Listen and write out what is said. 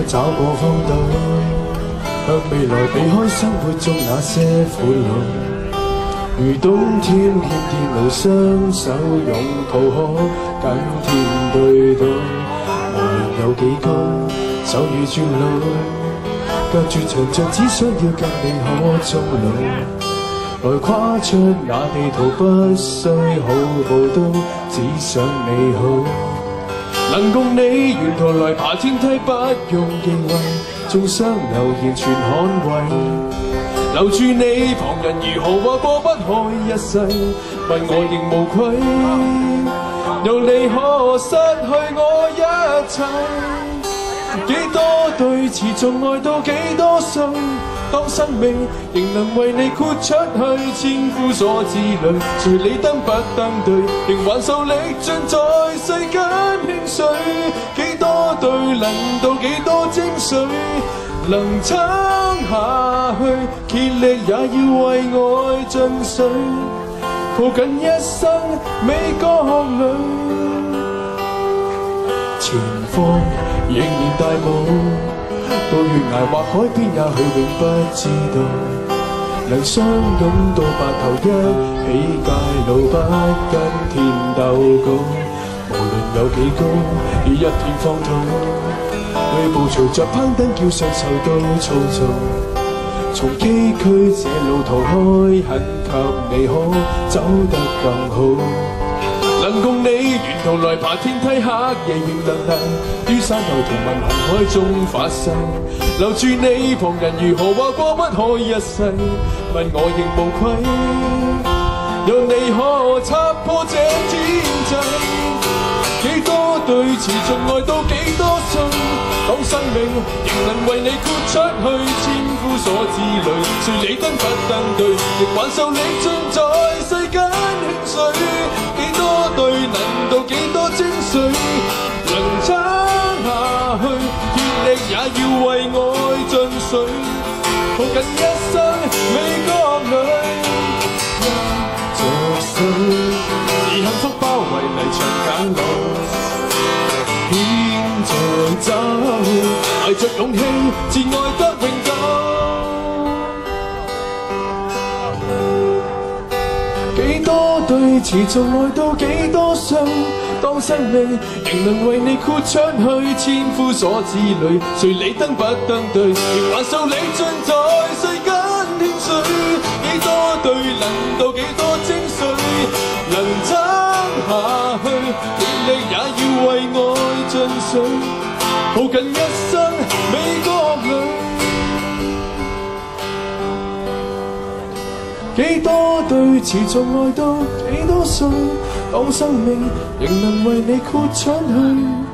找個方向，向未來避開生活中那些苦惱。如冬天欠電路，雙手擁抱可緊貼對到，無論有幾高，手與轉路，隔住牆像只想要跟你可終老。來跨出那地圖，不需好報都，只想你好。能共你沿途來爬天梯，不用忌諱，中傷留言全捍衛。留住你，旁人如何話過不開一世，問我仍無愧。由你可失去我一切，幾多對持續愛到幾多歲，當生命仍能為你豁出去，千夫所之類，誰理登不登對，仍還受力盡在世間興衰。幾多對能到幾多精髓，能撐下去，竭力也要為愛進水，抱緊一生美國裏，前方仍然大霧，到懸崖或海邊也許永不知道，能相擁到白頭一起偕老，不跟天鬥高，無論有幾高，已一片荒土。為暴嘈着攀登，叫雙手都粗糙。從崎嶇這路途開，懇給你可走得更好。能共你沿途來爬天梯，黑夜仍亮亮，於山後同問行海中發誓。留住你，旁人如何話過不開一世，問我仍無愧。讓你可插破這天際。幾多對持續愛到幾多歲，當生命仍能為你豁出去，千夫所之類，誰理登不登對，亦還受力盡在世間興衰。幾多對能到幾多精髓，能撐下去，竭力也要為愛進水，抱緊一生美國裏，握着手，而幸福包圍泥場簡路。牽着走，懷着勇氣，自愛得永久。幾多對持續愛到幾多歲，當生命仍能為你豁出去，千夫所之類，誰理登不登對，仍還受力盡在世間興衰。幾多對能到幾多精髓，能撐下去，竭力也要為愛進水，抱緊一生美國裏。幾多對持續愛到幾多歲，當生命仍能為你豁出去。